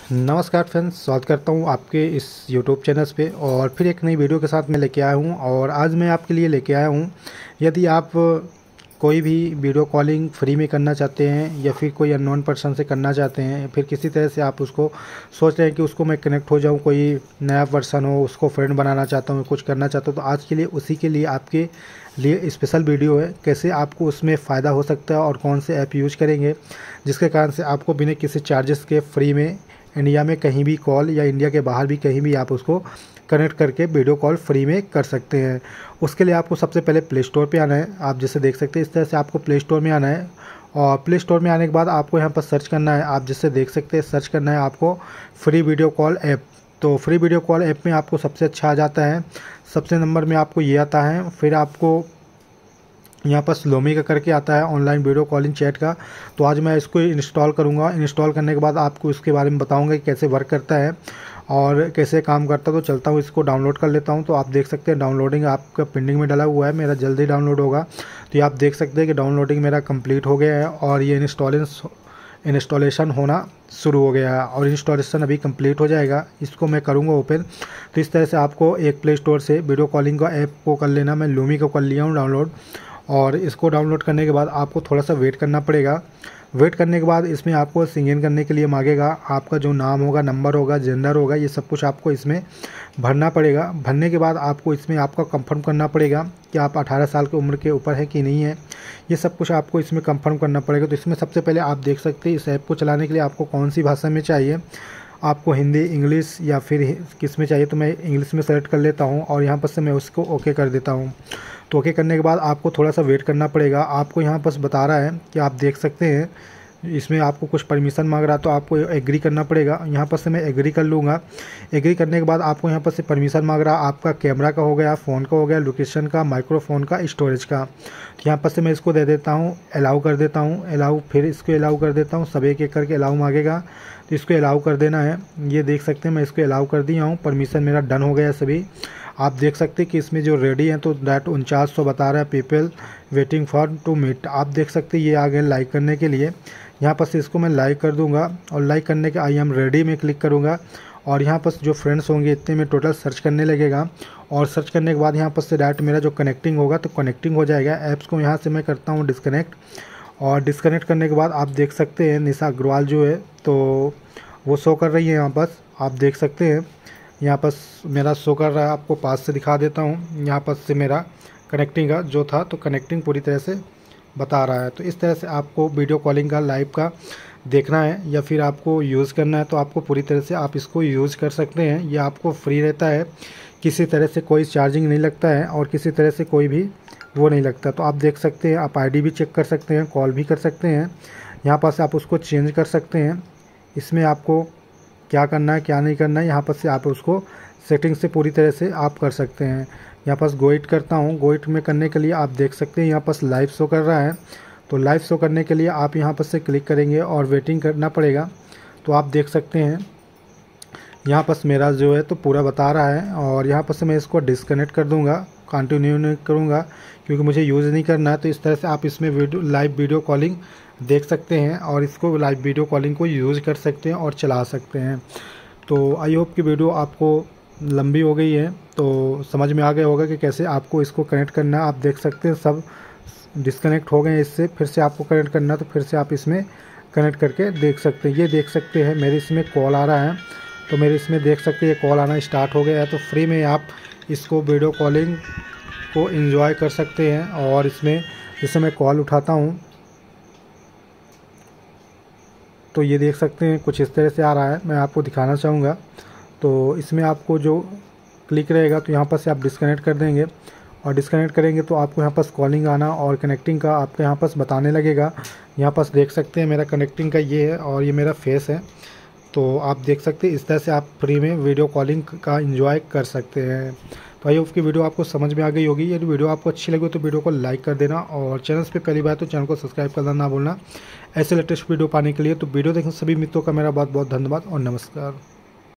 नमस्कार फ्रेंड्स, स्वागत करता हूँ आपके इस यूट्यूब चैनल पे। और फिर एक नई वीडियो के साथ मैं लेके आया हूँ। और आज मैं आपके लिए लेके आया हूँ, यदि आप कोई भी वीडियो कॉलिंग फ्री में करना चाहते हैं या फिर कोई अननोन पर्सन से करना चाहते हैं, या फिर किसी तरह से आप उसको सोच रहे हैं कि उसको मैं कनेक्ट हो जाऊँ, कोई नया पर्सन हो उसको फ्रेंड बनाना चाहता हूँ, कुछ करना चाहता हूँ, तो आज के लिए उसी के लिए आपके लिए स्पेशल वीडियो है। कैसे आपको उसमें फ़ायदा हो सकता है और कौन से ऐप यूज करेंगे जिसके कारण से आपको बिना किसी चार्जेस के फ्री में इंडिया में कहीं भी कॉल या इंडिया के बाहर भी कहीं भी आप उसको कनेक्ट करके वीडियो कॉल फ्री में कर सकते हैं। उसके लिए आपको सबसे पहले प्ले स्टोर पे आना है। आप जैसे देख सकते हैं इस तरह से आपको प्ले स्टोर में आना है। और प्ले स्टोर में आने के बाद आपको यहाँ पर सर्च करना है। आप जैसे देख सकते हैं सर्च करना है आपको फ्री वीडियो कॉल ऐप। तो फ्री वीडियो कॉल ऐप में आपको सबसे अच्छा आ जाता है, सबसे नंबर में आपको ये आता है। फिर आपको यहाँ पर स्लोमी का करके आता है ऑनलाइन वीडियो कॉलिंग चैट का। तो आज मैं इसको इंस्टॉल करूँगा। इंस्टॉल करने के बाद आपको इसके बारे में बताऊँगा कि कैसे वर्क करता है और कैसे काम करता है। तो चलता हूँ, इसको डाउनलोड कर लेता हूँ। तो आप देख सकते हैं डाउनलोडिंग आपका पेंडिंग में डला हुआ है, मेरा जल्दी डाउनलोड होगा। तो ये आप देख सकते हैं कि डाउनलोडिंग मेरा कंप्लीट हो गया है और ये इंस्टॉलेशन होना शुरू हो गया है और इंस्टॉलेशन अभी कंप्लीट हो जाएगा। इसको मैं करूँगा ओपन। तो इस तरह से आपको एक प्ले स्टोर से वीडियो कॉलिंग का ऐप को कर लेना। मैं लूमी को कर लिया हूँ डाउनलोड। और इसको डाउनलोड करने के बाद आपको थोड़ा सा वेट करना पड़ेगा। वेट करने के बाद इसमें आपको सिंग इन करने के लिए मांगेगा। आपका जो नाम होगा, नंबर होगा, जेंडर होगा, ये सब कुछ आपको इसमें भरना पड़ेगा। भरने के बाद आपको इसमें आपका कंफर्म करना पड़ेगा कि आप 18 साल की उम्र के ऊपर है कि नहीं है। ये सब कुछ आपको इसमें कंफर्म करना पड़ेगा। तो इसमें सबसे पहले आप देख सकते हैं इस ऐप को चलाने के लिए आपको कौन सी भाषा में चाहिए, आपको हिंदी, इंग्लिश या फिर किस में चाहिए। तो मैं इंग्लिश में सेलेक्ट कर लेता हूँ और यहाँ पर से मैं उसको ओके कर देता हूँ। तो ओके करने के बाद आपको थोड़ा सा वेट करना पड़ेगा। आपको यहाँ पर बता रहा है कि आप देख सकते हैं इसमें आपको कुछ परमिशन मांग रहा है, तो आपको एग्री करना पड़ेगा। यहाँ पर से मैं एग्री कर लूँगा। एग्री करने के बाद आपको यहाँ पर से परमिशन मांग रहा है आपका कैमरा का हो गया, फ़ोन का हो गया, लोकेशन का, माइक्रोफोन का, स्टोरेज का। तो यहाँ पर से मैं इसको दे देता हूँ, अलाउ कर देता हूँ, अलाउ, फिर इसको अलाउ कर देता हूँ। सब एक एक करके अलाउ मांगेगा तो इसको अलाउ कर देना है। ये देख सकते हैं मैं इसको अलाउ कर दिया हूँ, परमिशन मेरा डन हो गया सभी। आप देख सकते हैं कि इसमें जो रेडी है तो दैट 4900 बता रहा है, people waiting for to meet. आप देख सकते हैं ये आ गए लाइक करने के लिए। यहाँ पर से इसको मैं लाइक कर दूंगा और लाइक करने के आई एम रेडी में क्लिक करूँगा। और यहाँ पर जो फ्रेंड्स होंगे इतने में टोटल सर्च करने लगेगा। और सर्च करने के बाद यहाँ पर से डायरेक्ट मेरा जो कनेक्टिंग होगा तो कनेक्टिंग हो जाएगा। ऐप्स को यहाँ से मैं करता हूँ डिस्कनेक्ट। और डिस्कनेक्ट करने के बाद आप देख सकते हैं निशा अग्रवाल जो है तो वो शो कर रही है। यहाँ पर आप देख सकते हैं यहाँ पर मेरा शो कर रहा है। आपको पास से दिखा देता हूँ। यहाँ पर से मेरा कनेक्टिंग का जो था तो कनेक्टिंग पूरी तरह से बता रहा है। तो इस तरह से आपको वीडियो कॉलिंग का लाइव का देखना है या फिर आपको यूज़ करना है तो आपको पूरी तरह से आप इसको यूज़ कर सकते हैं। ये आपको फ्री रहता है, किसी तरह से कोई चार्जिंग नहीं लगता है और किसी तरह से कोई भी वो नहीं लगता। तो आप देख सकते हैं, आप आईडी भी चेक कर सकते हैं, कॉल भी कर सकते हैं। यहाँ पर से आप उसको चेंज कर सकते हैं। इसमें आपको क्या करना है क्या नहीं करना है यहाँ पर से आप उसको सेटिंग से पूरी तरह से आप कर सकते हैं। यहाँ पर गोइट करता हूँ। गोइट में करने के लिए आप देख सकते हैं यहाँ पर लाइव शो कर रहा है। तो लाइव शो करने के लिए आप यहाँ पर से क्लिक करेंगे और वेटिंग करना पड़ेगा। तो आप देख सकते हैं यहाँ पर मेरा जो है तो पूरा बता रहा है। और यहाँ पर से मैं इसको डिस्कनेक्ट कर दूँगा, कंटिन्यू नहीं करूँगा क्योंकि मुझे यूज़ नहीं करना है। तो इस तरह से आप इसमें लाइव वीडियो कॉलिंग देख सकते हैं और इसको लाइव वीडियो कॉलिंग को यूज़ कर सकते हैं और चला सकते हैं। तो आई होप की वीडियो आपको लंबी हो गई है तो समझ में आ गया होगा कि कैसे आपको इसको कनेक्ट करना है। आप देख सकते हैं सब डिस्कनेक्ट हो गए इससे, फिर से आपको कनेक्ट करना है तो फिर से आप इसमें कनेक्ट करके देख सकते हैं। ये देख सकते हैं मेरे इसमें कॉल आ रहा है तो मेरे इसमें देख सकते हैं ये कॉल आना स्टार्ट हो गया है। तो फ्री में आप इसको वीडियो कॉलिंग को एंजॉय कर सकते हैं। और इसमें जैसे मैं कॉल उठाता हूँ तो ये देख सकते हैं कुछ इस तरह से आ रहा है। मैं आपको दिखाना चाहूँगा। तो इसमें आपको जो क्लिक रहेगा तो यहाँ पर से आप डिस्कनेक्ट कर देंगे और डिस्कनेक्ट करेंगे तो आपको यहाँ पर कॉलिंग आना और कनेक्टिंग का आपको यहाँ पर बताने लगेगा। यहाँ पर देख सकते हैं मेरा कनेक्टिंग का ये है और ये मेरा फेस है। तो आप देख सकते हैं इस तरह से आप फ्री में वीडियो कॉलिंग का एंजॉय कर सकते हैं। तो आई होप की वीडियो आपको समझ में आ गई होगी। यदि वीडियो आपको अच्छी लगी तो वीडियो को लाइक कर देना और चैनल पे पहली बार तो चैनल को सब्सक्राइब करना ना भूलना ऐसे लेटेस्ट वीडियो पाने के लिए। तो वीडियो देखने सभी मित्रों का मेरा बहुत बहुत धन्यवाद और नमस्कार।